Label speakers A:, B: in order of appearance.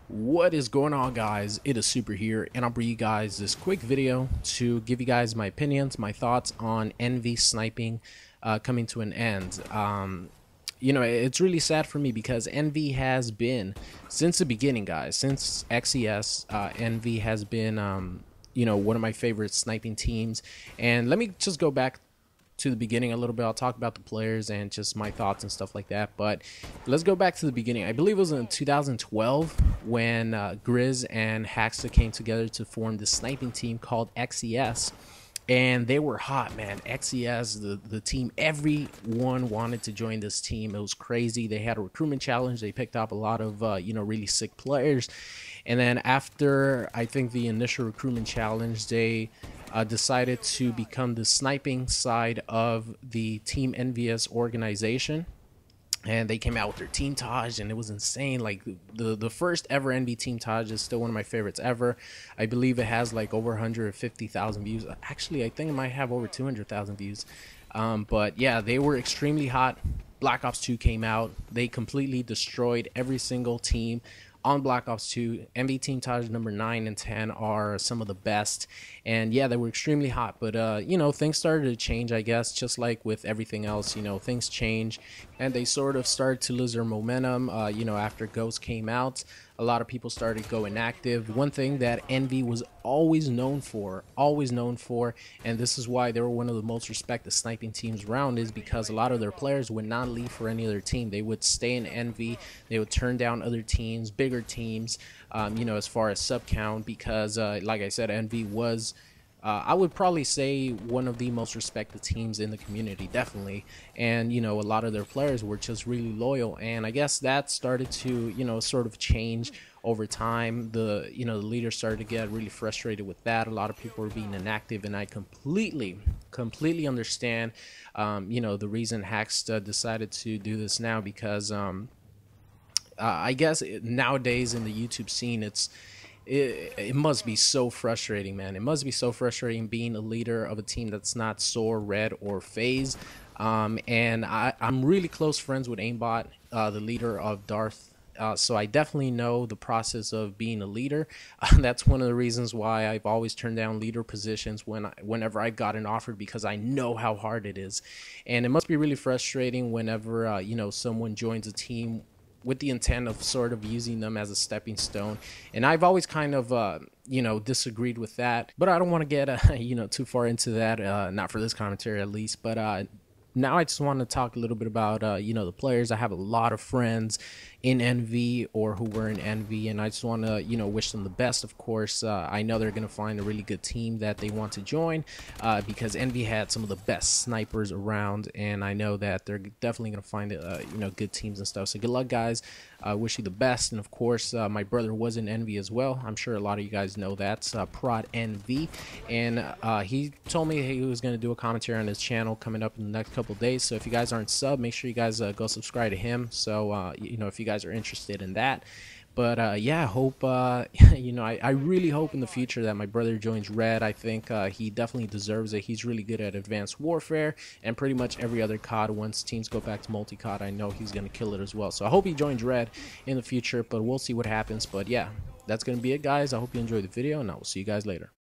A: What is going on, guys? It is Super here, and I'll bring you guys this quick video to give you guys my opinions, my thoughts on Envy sniping coming to an end. It's really sad for me because Envy has been, since the beginning, guys, since XES, Envy has been, one of my favorite sniping teams. And let me just go back to the beginning a little bit. I'll talk about the players and just my thoughts and stuff like that, but let's go back to the beginning. I believe it was in 2012 when Grizz and Hacksta came together to form this sniping team called XES, and they were hot, man. XES, the team, everyone wanted to join this team. It was crazy. They had a recruitment challenge. They picked up a lot of really sick players, and then after I think the initial recruitment challenge, they decided to become the sniping side of the Team Envious organization, and they came out with their team Taj, and it was insane. Like the first ever Envy team Taj is still one of my favorites ever. I believe it has like over 150,000 views. Actually, I think it might have over 200,000 views. But yeah, they were extremely hot. Black Ops 2 came out. They completely destroyed every single team on Black Ops 2. Envy Team Taj number 9 and 10 are some of the best, and yeah, they were extremely hot. But things started to change, I guess, just like with everything else. Things change, and they sort of started to lose their momentum. After Ghost came out, a lot of people started going active. One thing that Envy was always known for, and this is why they were one of the most respected sniping teams around, is because a lot of their players would not leave for any other team. They would stay in Envy. They would turn down other teams, bigger teams, as far as sub count, because like I said, Envy was I would probably say one of the most respected teams in the community, definitely. And a lot of their players were just really loyal, and I guess that started to sort of change over time. The leaders started to get really frustrated with that. A lot of people were being inactive, and I completely understand the reason Hacksta decided to do this now, because I guess nowadays in the YouTube scene, it must be so frustrating, man. It must be so frustrating being a leader of a team that's not SOAR, Red, or FaZe. And I'm really close friends with Aimbot, the leader of Darth. So I definitely know the process of being a leader. That's one of the reasons why I've always turned down leader positions whenever I've gotten offered, because I know how hard it is. And it must be really frustrating whenever someone joins a team with the intent of sort of using them as a stepping stone. And I've always kind of disagreed with that, but I don't want to get too far into that, not for this commentary at least. But now I just want to talk a little bit about the players. I have a lot of friends in Envy or who were in Envy, and I just want to wish them the best. Of course, I know they're gonna find a really good team that they want to join, because Envy had some of the best snipers around, and I know that they're definitely gonna find good teams and stuff. So good luck, guys. I wish you the best. And of course, my brother was in Envy as well. I'm sure a lot of you guys know that. Prod Envy, and he told me he was going to do a commentary on his channel coming up in the next couple days. So if you guys aren't sub, make sure you guys go subscribe to him. So if you guys are interested in that. But yeah, I hope I really hope in the future that my brother joins Red. I think he definitely deserves it. He's really good at Advanced Warfare and pretty much every other COD. Once teams go back to multi-COD, I know he's gonna kill it as well. So I hope he joins Red in the future, but we'll see what happens. But yeah, that's gonna be it, guys. I hope you enjoyed the video, and I will see you guys later.